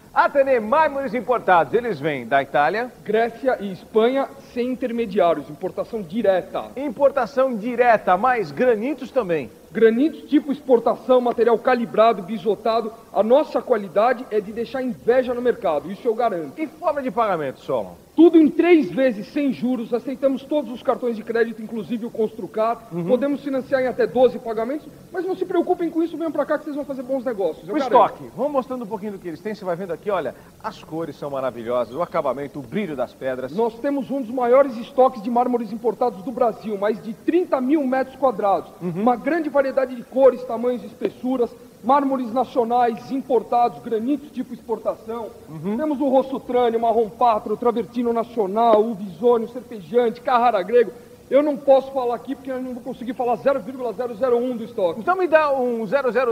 Atene Mármores Importados, eles vêm da Itália. Grécia e Espanha sem intermediários, importação direta. Importação direta, mais granitos também. Granitos tipo exportação, material calibrado, bisotado. A nossa qualidade é de deixar inveja no mercado, isso eu garanto. E forma de pagamento, Solon? Tudo em 3 vezes, sem juros, aceitamos todos os cartões de crédito, inclusive o Construcar. Podemos financiar em até 12 pagamentos, mas não se preocupem com isso, venham pra cá que vocês vão fazer bons negócios. O estoque, vamos mostrando um pouquinho do que eles têm, você vai vendo aqui, olha, as cores são maravilhosas, o acabamento, o brilho das pedras. Nós temos um dos maiores estoques de mármores importados do Brasil, mais de 30 mil metros quadrados. Uma grande variedade de cores, tamanhos e espessuras. Mármores nacionais, importados, granitos tipo exportação. Temos o Rossutrânio, Marrom Pátrio, Travertino Nacional, o Visônio, Serpejante, Carrara Grego. Eu não posso falar aqui porque eu não vou conseguir falar 0,001 do estoque. Então me dá um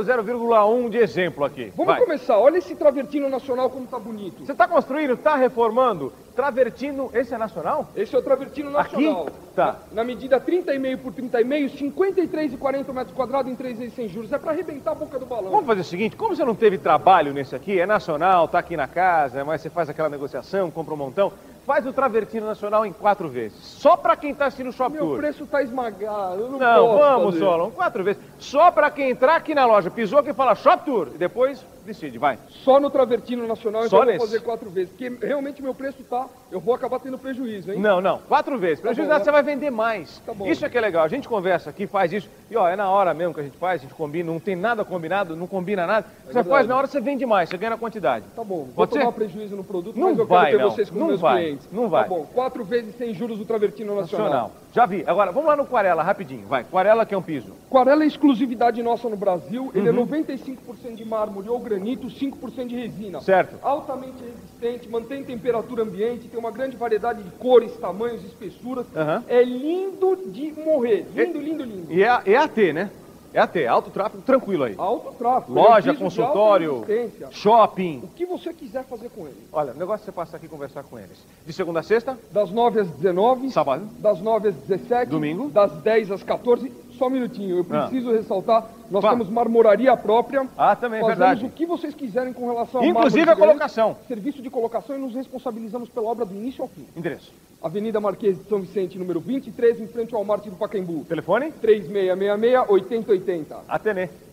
000,1 de exemplo aqui. Vamos começar. Olha esse Travertino Nacional como tá bonito. Você está construindo, está reformando. Travertino, esse é nacional? Esse é o Travertino Nacional. Aqui? Tá. Na medida 30,5 por 30,5, 53,40 metros quadrados em 3 vezes sem juros. É para arrebentar a boca do balão. Vamos fazer o seguinte, como você não teve trabalho nesse aqui, é nacional, tá aqui na casa, mas você faz aquela negociação, compra um montão, faz o Travertino Nacional em 4 vezes. Só para quem está assistindo o Shop Tour. Meu preço tá esmagado, eu não Não, posso vamos, fazer. Solon, 4 vezes. Só para quem entrar aqui na loja, pisou aqui e fala Shop Tour, e depois decide, vai. Só no Travertino Nacional eu Só vou nesse? fazer 4 vezes, porque realmente meu preço tá, eu vou acabar tendo prejuízo, hein? Não, 4 vezes. Prejuízo bom, você vai vender mais. Tá bom. Isso é que é legal. A gente conversa aqui, faz isso. E ó, é na hora mesmo que a gente faz, a gente combina, não tem nada combinado, não combina nada. Você verdade. faz na hora, você vende mais, você ganha na quantidade. Tá bom, vou Pode ser? tomar prejuízo no produto, Não mas eu vai, quero ter não. vocês como Não meus vai, clientes. não vai. Tá bom, 4 vezes sem juros do Travertino Nacional. Já vi. Agora, vamos lá no Quarela, rapidinho. Vai, Quarela que é um piso. Aquarela é exclusividade nossa no Brasil, ele é 95% de mármore ou granito, 5% de resina. Certo. Altamente resistente, mantém temperatura ambiente, tem uma grande variedade de cores, tamanhos, espessuras. É lindo de morrer, lindo, lindo, lindo. E é AT, né? É AT, alto tráfego, tranquilo aí. Alto tráfego. Loja, é um piso de alta consultório, resistência. shopping. O que você quiser fazer com ele. Olha, o negócio é você passar aqui e conversar com eles. De segunda a sexta, Das 9 às 19, sábado. das 9 às 17, Domingo. das 10 às 14. Só um minutinho, eu preciso ressaltar, nós Fala. temos marmoraria própria. Ah, também, Fazemos verdade. o que vocês quiserem com relação a Inclusive mármore a de granito, colocação. Serviço de colocação e nos responsabilizamos pela obra do início ao fim. Endereço. Avenida Marquês de São Vicente, número 23, em frente ao Marte do Pacaembu. Telefone? 3666-8080. Atene.